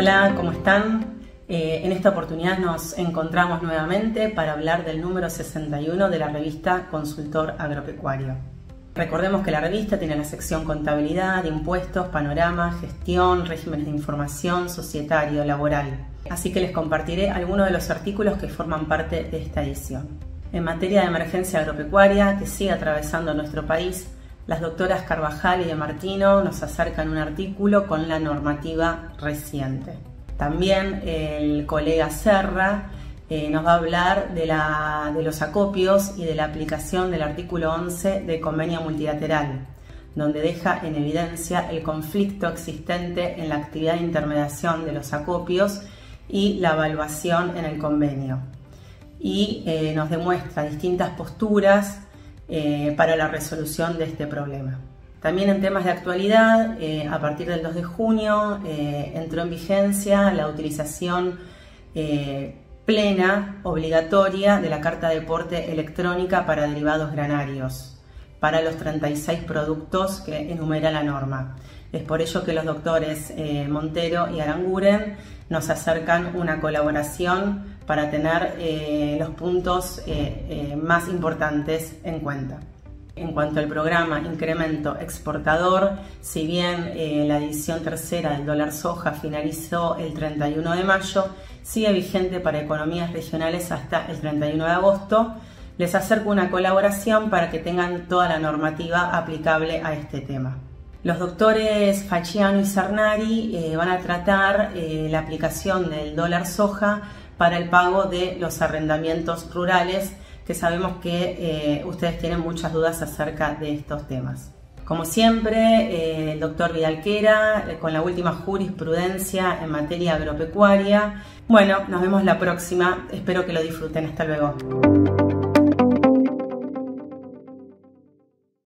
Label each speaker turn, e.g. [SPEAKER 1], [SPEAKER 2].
[SPEAKER 1] Hola, ¿cómo están? En esta oportunidad nos encontramos nuevamente para hablar del número 61 de la revista Consultor Agropecuario. Recordemos que la revista tiene la sección Contabilidad, Impuestos, Panorama, Gestión, Regímenes de Información, Societario, Laboral. Así que les compartiré algunos de los artículos que forman parte de esta edición. En materia de emergencia agropecuaria que sigue atravesando nuestro país, las doctoras Carvajal y de Martino nos acercan un artículo con la normativa reciente. También el colega Serra nos va a hablar de los acopios y de la aplicación del artículo 11 del convenio multilateral, donde deja en evidencia el conflicto existente en la actividad de intermediación de los acopios y la evaluación en el convenio. Y nos demuestra distintas posturas para la resolución de este problema. También en temas de actualidad, a partir del 2 de junio entró en vigencia la utilización plena, obligatoria, de la carta de porte electrónica para derivados granarios, para los 36 productos que enumera la norma. Es por ello que los doctores Montero y Aranguren nos acercan una colaboración para tener los puntos más importantes en cuenta. En cuanto al programa Incremento Exportador, si bien la edición tercera del dólar soja finalizó el 31 de mayo, sigue vigente para economías regionales hasta el 31 de agosto. Les acerco una colaboración para que tengan toda la normativa aplicable a este tema. Los doctores Facciano y Sarnari van a tratar la aplicación del dólar soja para el pago de los arrendamientos rurales, que sabemos que ustedes tienen muchas dudas acerca de estos temas. Como siempre, el doctor Vidalquera con la última jurisprudencia en materia agropecuaria. Bueno, nos vemos la próxima. Espero que lo disfruten. Hasta luego.